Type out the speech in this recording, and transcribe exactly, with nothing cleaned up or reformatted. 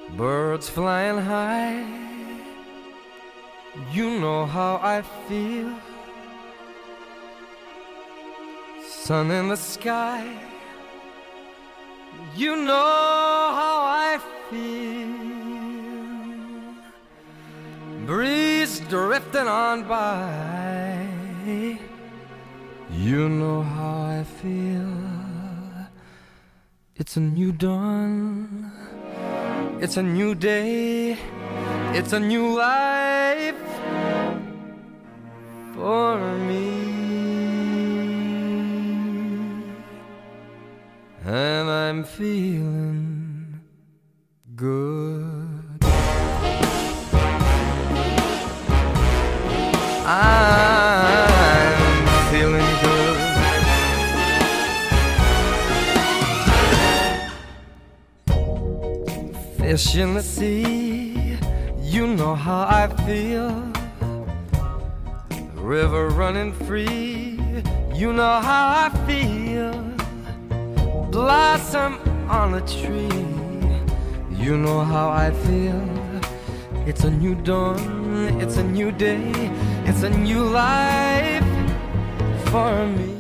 Birds flying high, you know how I feel. Sun in the sky, you know how I feel. Breeze drifting on by, you know how I feel. It's a new dawn, it's a new day, it's a new life for me. And I'm feeling good. I'm feeling good. Fish in the sea, you know how I feel. River running free, you know how I feel. Blossom on a tree, you know how I feel. It's a new dawn, it's a new day, it's a new life for me.